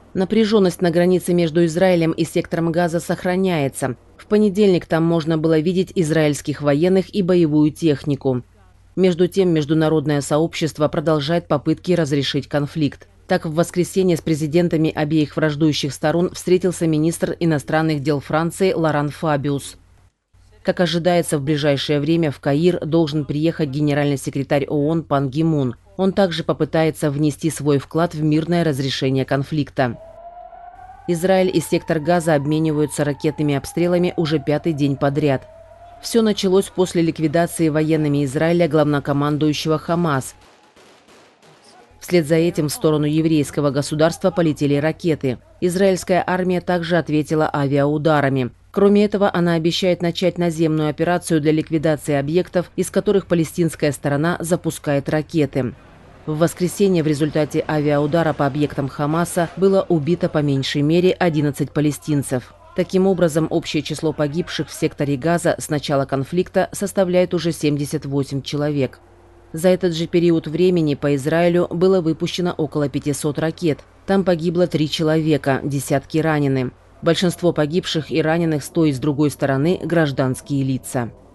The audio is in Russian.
Напряженность на границе между Израилем и сектором Газа сохраняется. В понедельник там можно было видеть израильских военных и боевую технику. Между тем, международное сообщество продолжает попытки разрешить конфликт. Так, в воскресенье с президентами обеих враждующих сторон встретился министр иностранных дел Франции Лоран Фабиус. Как ожидается, в ближайшее время в Каир должен приехать генеральный секретарь ООН Пан Ги Мун. Он также попытается внести свой вклад в мирное разрешение конфликта. Израиль и сектор Газа обмениваются ракетными обстрелами уже 5-й день подряд. Все началось после ликвидации военными Израиля главнокомандующего Хамас. Вслед за этим в сторону еврейского государства полетели ракеты. Израильская армия также ответила авиаударами. Кроме этого, она обещает начать наземную операцию для ликвидации объектов, из которых палестинская сторона запускает ракеты. В воскресенье в результате авиаудара по объектам Хамаса было убито по меньшей мере 11 палестинцев. Таким образом, общее число погибших в секторе Газа с начала конфликта составляет уже 78 человек. За этот же период времени по Израилю было выпущено около 500 ракет. Там погибло 3 человека, десятки ранены. Большинство погибших и раненых с той и с другой стороны – гражданские лица.